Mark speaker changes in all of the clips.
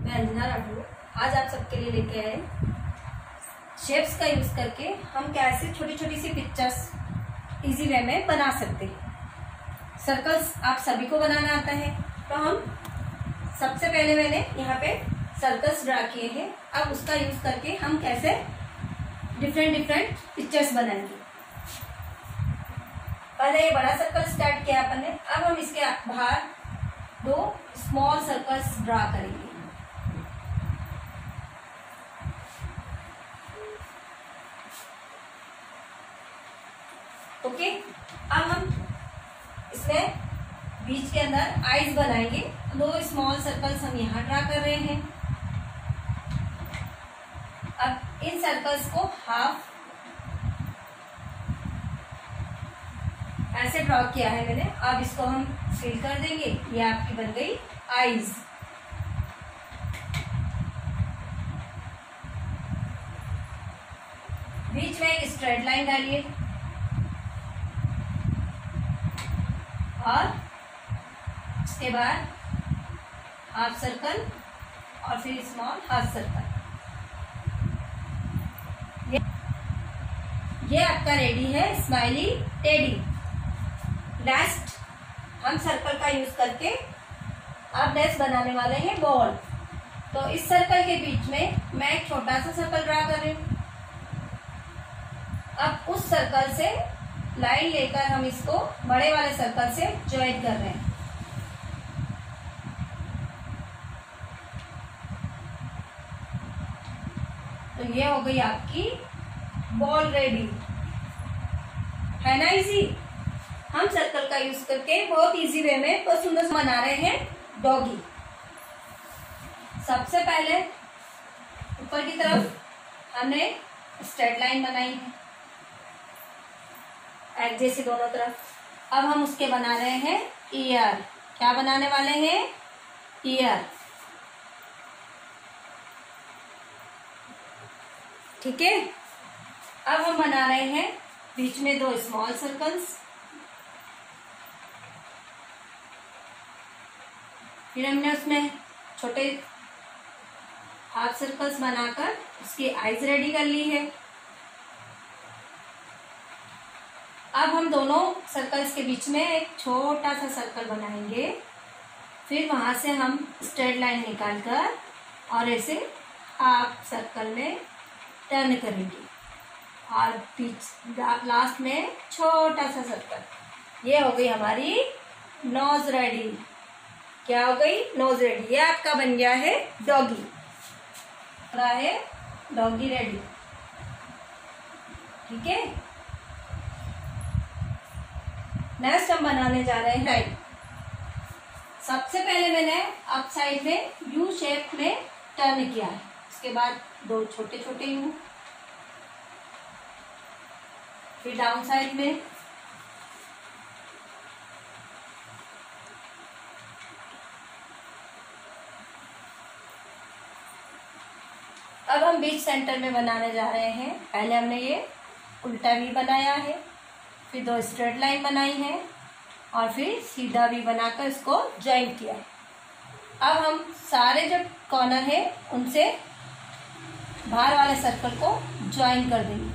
Speaker 1: मैं अंजना राठौर आज आप सबके लिए लेके आए शेप्स का यूज करके हम कैसे छोटी छोटी सी पिक्चर्स इजी वे में बना सकते हैं। सर्कल्स आप सभी को बनाना आता है, तो हम सबसे पहले मैंने यहाँ पे सर्कल्स ड्रा किए हैं। अब उसका यूज करके हम कैसे डिफरेंट पिक्चर्स बनाएंगे। पहले ये बड़ा सर्कल स्टार्ट किया अपन ने, अब हम इसके बाहर दो स्मॉल सर्कल्स ड्रा करेंगे। ओके, अब हम इसमें बीच के अंदर आईज बनाएंगे। दो स्मॉल सर्कल्स हम यहाँ ड्रा कर रहे हैं। अब इन सर्कल्स को हाफ ऐसे ड्रॉ किया है मैंने। अब इसको हम फिल कर देंगे। ये आपकी बन गई आईज। बीच में एक स्ट्रेट लाइन डालिए और उसके बाद हाफ सर्कल और फिर स्मॉल हाफ सर्कल। ये आपका रेडी है स्माइली टेडी। नेक्स्ट हम सर्कल का यूज करके अब नेक्स्ट बनाने वाले हैं बॉल। तो इस सर्कल के बीच में मैं एक छोटा सा सर्कल ड्रा कर रही हूँ। अब उस सर्कल से लाइन लेकर हम इसको बड़े वाले सर्कल से ज्वाइन कर रहे हैं। तो ये हो गई आपकी बॉल रेडी, है ना इजी। हम सर्कल का यूज करके बहुत इजी वे में बहुत सुंदर बना रहे हैं डॉगी। सबसे पहले ऊपर की तरफ हमने स्ट्रेट लाइन बनाई है एक जैसे दोनों तरफ। अब हम उसके बना रहे हैं ईयर। क्या बनाने वाले हैं? ईयर। ठीक है, अब हम बना रहे हैं बीच में दो स्मॉल सर्कल्स। फिर हमने उसमें छोटे हाफ सर्कल्स बनाकर उसकी आईज रेडी कर ली है। अब हम दोनों सर्कल्स के बीच में एक छोटा सा सर्कल बनाएंगे। फिर वहां से हम स्ट्रेट लाइन निकालकर और ऐसे हाफ सर्कल में टर्न करेंगे और बीच लास्ट में छोटा सा सर्कल। ये हो गई हमारी नोज रेडी। क्या हो गई? Nose ready. ये आपका बन गया है डॉगी। रहा है डॉगी रेडी। ठीक है, नेक्स्ट हम बनाने जा रहे हैं लाइन। सबसे पहले मैंने अप साइड में यू शेप में टर्न किया है। उसके बाद दो छोटे छोटे यू, फिर डाउन साइड में, अब हम बीच सेंटर में बनाने जा रहे हैं। पहले हमने ये उल्टा वी बनाया है, फिर दो स्ट्रेट लाइन बनाई है और फिर सीधा वी बनाकर इसको ज्वाइन किया है। अब हम सारे जो कॉर्नर है उनसे बाहर वाले सर्कल को ज्वाइन कर देंगे।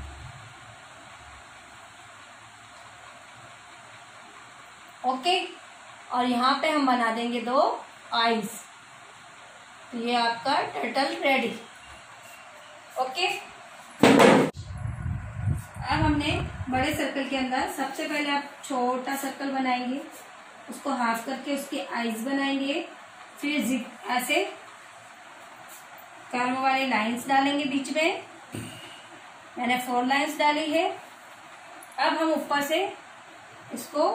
Speaker 1: ओके, और यहाँ पे हम बना देंगे दो आईज। तो ये आपका टर्टल रेडी। ओके, अब हमने बड़े सर्कल के अंदर सबसे पहले आप छोटा सर्कल बनाएंगे, उसको हाफ करके उसकी आईज बनाएंगे। फिर ऐसे कर्व वाली लाइंस डालेंगे बीच में। मैंने 4 लाइंस डाली है। अब हम ऊपर से इसको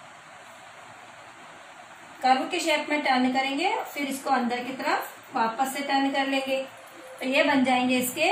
Speaker 1: कर्व के शेप में टर्न करेंगे, फिर इसको अंदर की तरफ वापस से टर्न कर लेंगे। तो ये बन जाएंगे इसके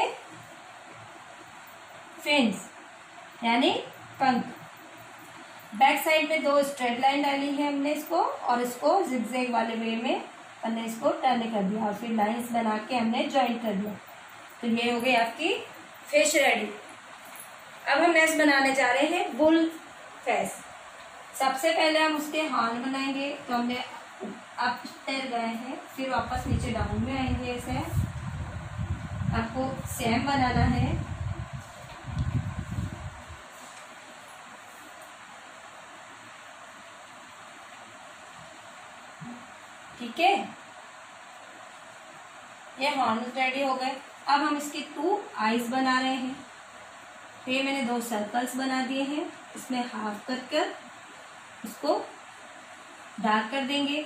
Speaker 1: फिन्स, यानी पंख। बैक साइड में दो स्ट्रेट लाइन डाली है हमने इसको, और इसको जिगजैग वाले वे में हमने इसको टर्न कर दिया और फिर लाइंस बना के हमने ज्वाइन कर दिया। तो ये हो गई आपकी फिश रेडी। अब हम नेक्स्ट बनाने जा रहे हैं बुल फेस। सबसे पहले हम उसके हॉर्न बनाएंगे। तो हमने आप तैर गए हैं, फिर वापस नीचे डाउन में आएंगे। ऐसे आपको सेम बनाना है। ठीक है, ये हॉर्न्स रेडी हो गए। अब हम इसकी 2 आईज बना रहे हैं। तो ये मैंने 2 सर्कल्स बना दिए हैं, इसमें हाफ कर इसको डार्क कर देंगे।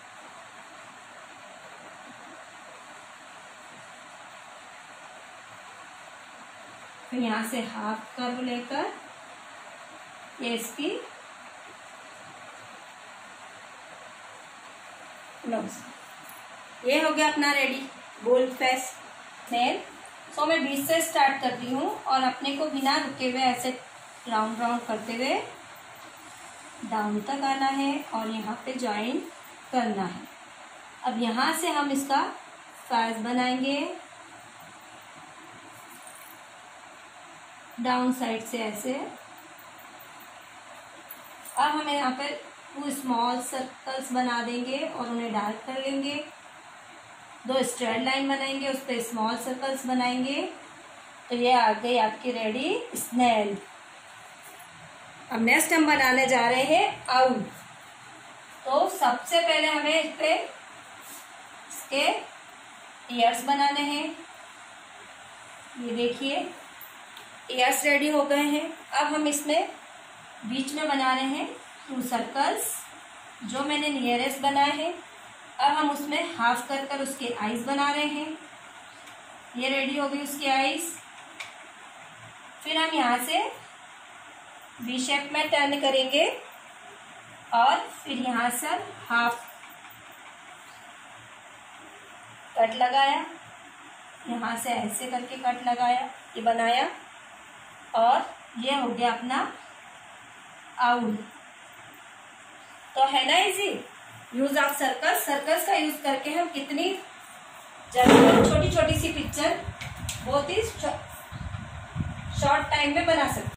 Speaker 1: फिर यहाँ से हाफ कर्व लेकर ये इसकी नोज, ये हो गया अपना ready gold face nail. So मैं बीच से स्टार्ट करती हूँ और अपने को बिना रुके हुए ऐसे राउंड राउंड करते हुए डाउन तक आना है और यहाँ पे ज्वाइन करना है। अब यहाँ से हम इसका साइज बनाएंगे, डाउन साइड से ऐसे। अब हमें यहाँ पे 2 स्मॉल सर्कल्स बना देंगे और उन्हें डार्क कर लेंगे। 2 स्ट्रेट लाइन बनाएंगे, उस पर स्मॉल सर्कल्स बनाएंगे। तो ये आ गई आपकी रेडी स्नेल। अब नेक्स्ट हम बनाने जा रहे हैं आउल। तो सबसे पहले हमें इस पे इसके ईयर्स बनाने हैं। ये देखिए ईयर्स रेडी हो गए हैं। अब हम इसमें बीच में बना रहे हैं 2 सर्कल्स जो मैंने नियरेस्ट बनाए हैं। अब हम उसमें हाफ कर उसके आईज बना रहे हैं। ये रेडी हो गई उसकी आईज। फिर हम यहाँ से वी शेप में टर्न करेंगे और फिर यहाँ से हाफ कट लगाया, यहाँ से ऐसे करके कट लगाया, ये बनाया और ये हो गया अपना आउल। तो है ना easy use of circles. Circles का यूज करके हम कितनी जल्दी छोटी छोटी सी पिक्चर बहुत ही शॉर्ट टाइम में बना सकते हैं।